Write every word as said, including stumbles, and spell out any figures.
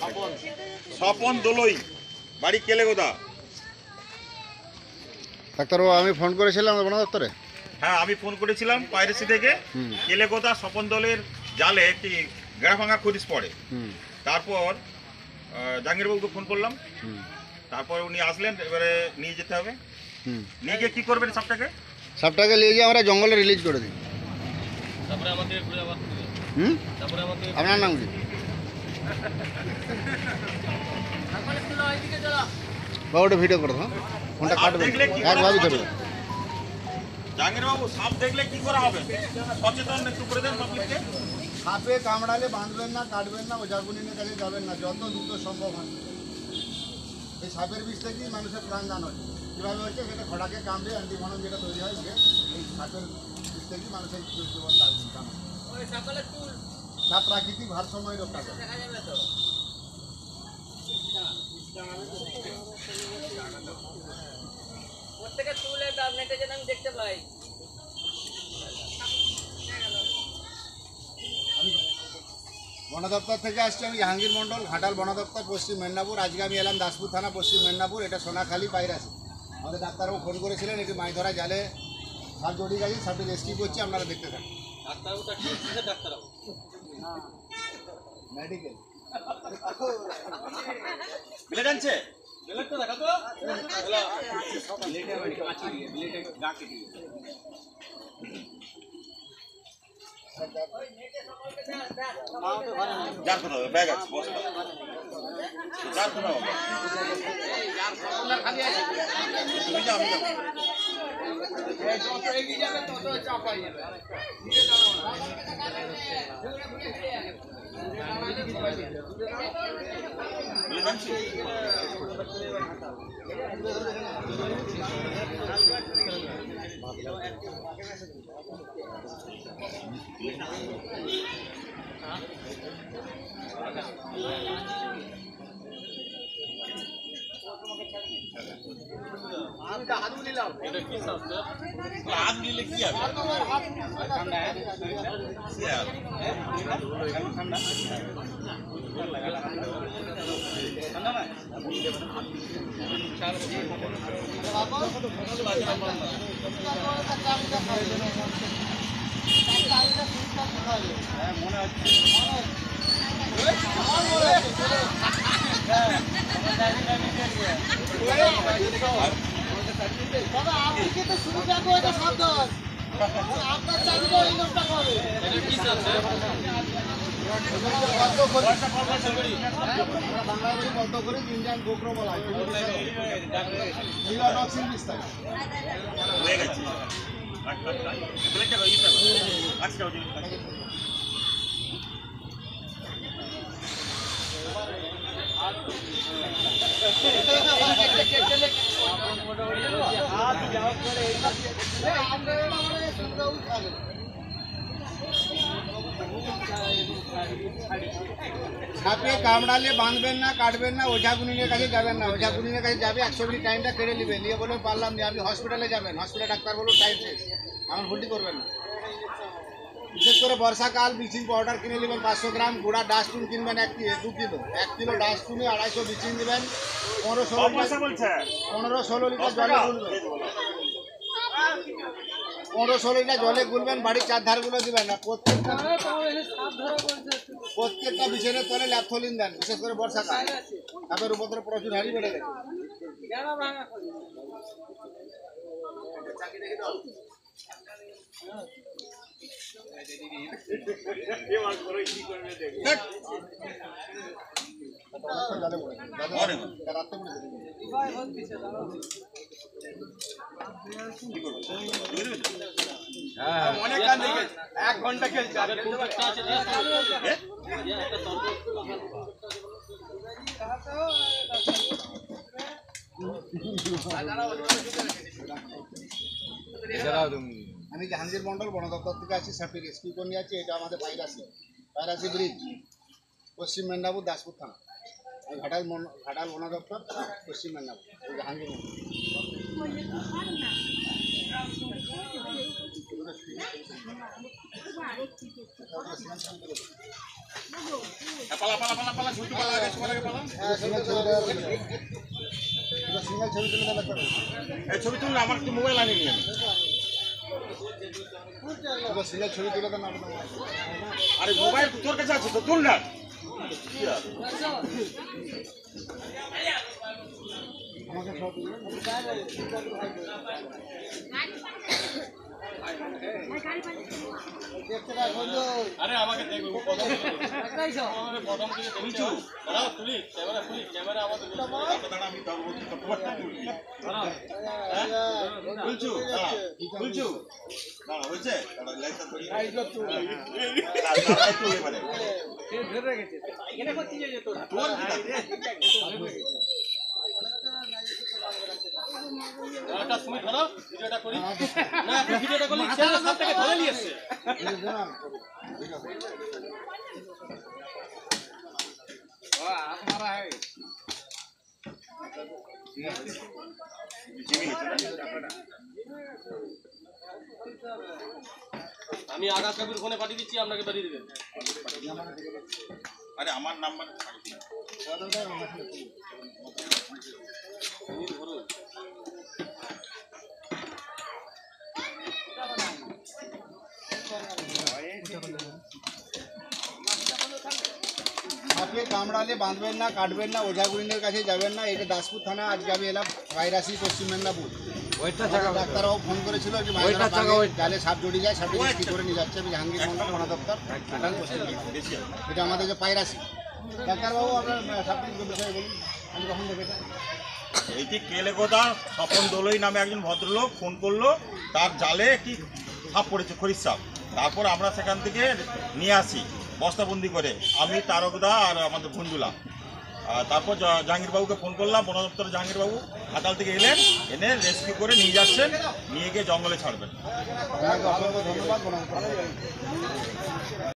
স্বপন দোলই, বাড়ি কেলেগোদা। ডাক্তারবাবু আমি ফোন করেছিলাম বন দপ্তরে। হ্যাঁ, আমি ফোন করেছিলাম পাইরেসি থেকে। কেলেগোদা স্বপন দলের জালে একটি গেড়া ভাঙা খরিস পড়ে। তারপর জাহাঙ্গীরবাবুকে ফোন করলাম, তারপর উনি আসলেন। এবারে নিয়ে যেতে হবে। নিয়ে গিয়ে কী করবেন? সাপটাকে সাপটাকে নিয়ে গিয়ে আমরা জঙ্গলে রিলিজ করে দিই। তারপরে আমাদের হুম তারপরে আমাদের আপনার নাম কি? বাবু ওটা ভিডিও করে দাও, ফোনটা কাটবে একভাবে ধরবে। জাহাঙ্গীরবাবু, সাপ দেখলে কি করা হবে? সচেতন একটু করে দেন পাবলিককে। সাপে কামড়ালে বাঁধবেন না, কাটবেন না, ওঝাগুনিনের কাছে যাবেন না, যত দ্রুত সম্ভব হয়। এই সাপের বিষ থেকেই মানুষের প্রাণদান হয়। কীভাবে হচ্ছে সেটা ঘোড়াকে কামড়ে অ্যান্টিভেনম যেটা তৈরি হয়, যে এই সাপের বিষ থেকেই মানুষের জীবন কামড়। সাপ প্রাকৃতিক ভারসাম্য রক্ষা করে। দেখতে পাই বন দপ্তর থেকে আসছি আমি, জাহাঙ্গীর মন্ডল, ঘাটাল বন দপ্তর, পশ্চিম মেদিনীপুর। আজকে আমি এলাম দাসপুর থানা, পশ্চিম মেদিনীপুর। এটা সোনাখালি পাইরাসি। আমাদের ডাক্তারবাবু ফোন করেছিলেন, এটি মাছ ধরা জালে সাপ জড়িয়ে গেছে, সাপটি রেস্কিউ করছি, আপনারা দেখতে থাকুন। ডাক্তারবাবুটা কি হচ্ছে? ডাক্তারবাবু মেডিকেল মিলে জানছে ব্লেডটা দেখা তো যার কথা হবে, ব্যাগ আছে, বস্তা যার কথা হবে। তুমি যাও, আমি যাবো। মিলে জানছি এটা কি সাপ স্যার? হাত দিলে কি হবে? ঠান্ডা ঠান্ডা মনে হচ্ছে কি সাপ স্যার? বদ্ধ করে ইন্ডিয়ান গোগ্রো বলা হয়। হয়ে গেছে। আচ্ছা সাপে কামড়ালে বাঁধবেন না, কাটবেন না, ওঝাগুনিনের কাছে যাবেন না। ওঝাগুনিনের কাছে যাবে, একশো মিনিট টাইমটা কেড়ে নেবে, নিয়ে বলবেন পারলাম না, আপনি হসপিটালে যাবেন। হসপিটালে ডাক্তার বলুন টাইম শেষ, আমার ভুলটি করবেন না। বিশেষ করে বর্ষাকাল ব্লিচিং পাউডার কিনে নেবেন পাঁচশো গ্রাম, গুঁড়া ডাস্টবিন কিনবেন এক দু কিলো, এক কিলো ডাস্টবিনে আড়াইশো ব্লিচিং দেবেন, পনেরো ষোলো পনেরো ষোলো লিটার জলে গুলবেন, পনেরো ষোলো লিটার জলে গুলবেন, বাড়ির চারধারগুলো দিবেন না। প্রত্যেকটা প্রত্যেকটা বিছানের তলে ল্যাপথলিন দেন, বিশেষ করে বর্ষাকাল সাপের উপদ্রব প্রচুর হারি বেড়ে গেছে। এক ঘন্টা খেলছে। আমি জাহাঙ্গীর মন্ডল, বন দপ্তর থেকে আছি, সাপটি রেস্কিউ করে নিয়ে আছি। এটা আমাদের পাইরাসি পাইরাসি ব্রিজ, পশ্চিম মেদিনীপুর, দাসপুর থানা। আমি ঘাটাল ঘাটাল বন দপ্তর, পশ্চিম মেদিনীপুর, জাহাঙ্গীর মন্ডল। পালা পালা পালা পালা ঝুঁকি পালা আগে সবার আগে পালা। সিঙ্গেল ছবি দেওয়া সিঙ্গেল ছবি তুলে দেওয়া লাগবে এই ছবি তুলুন, আমার একটু মোবাইল আনিনি আমি। সিঙ্গেল ছবি তুলে দেন আপনার আরে মোবাইল তোর কাছে আছে তো, তুল না। আমাকে সব দেখতে পাই বন্ধু আরে আমাকে দেখো প্রথম আমাকে প্রথম থেকে দেখছো দাঁড়াও তুলি ক্যামেরা তুলি ক্যামেরা আমাদের দাঁড়া, আমি ধরবো, তোমারটা তুলবি। তুলছু, দাঁড়া, তুলছু। দাঁড়া, হয়েছে? দাঁড়া, লাইটটা ধরিয়ে দাও। দাঁড়া, দাঁড়া, একটু এবারে। তোর কি আছে? একটা সময় ধরো ভিডিওটা করি না আপনি ভিডিওটা করলে চ্যানেল সব থেকে ধরে নিয়ে এসেছে আমি আকাশ কাকুর ফোনে পাঠিয়ে দিচ্ছি আপনাকে পাঠিয়ে দেবেন আরে আমার নাম্বার আপনি কামড়ালে বাঁধবেন না, কাটবেন না, ওঝাগুলিনের কাছে যাবেন না। এটা দাসপুর থানা। আজকে আমি এলাম ভাইরাসি পশ্চিম মেদিনীপুর। ডাক্তারবাবু ফোন করেছিল যে জালে সাপ জড়িয়ে যায়, সাপটি কি করে নিয়ে যাচ্ছে। আমি জাহাঙ্গীর মন্ডল বন দপ্তর, ঘাটাল, পশ্চিম মেদিনীপুর। এটা আমাদের যে পায়রাসি। ডাক্তারবাবু আপনার সাপটির বিষয়ে বলুন, আমি কখন দেখেছেন? এইটি কেলেগোদা স্বপন দোলই নামে একজন ভদ্রলোক ফোন করলো, তার জালে একটি সাপ পড়েছে, খরির সাপ। তারপর আমরা সেখান থেকে নিয়ে আসি বস্তাবন্দি করে, আমি তারকদা আর আমাদের ভঞ্জুলা। তারপর জা- জাহাঙ্গীরবাবুকে ফোন করলাম, বন দপ্তরের জাহাঙ্গীরবাবু ঘাটাল থেকে এলেন, এনে রেস্কিউ করে নিয়ে যাচ্ছেন, নিয়ে গিয়ে জঙ্গলে ছাড়বেন। আপনাকে অসংখ্য ধন্যবাদ। বন দপ্তর।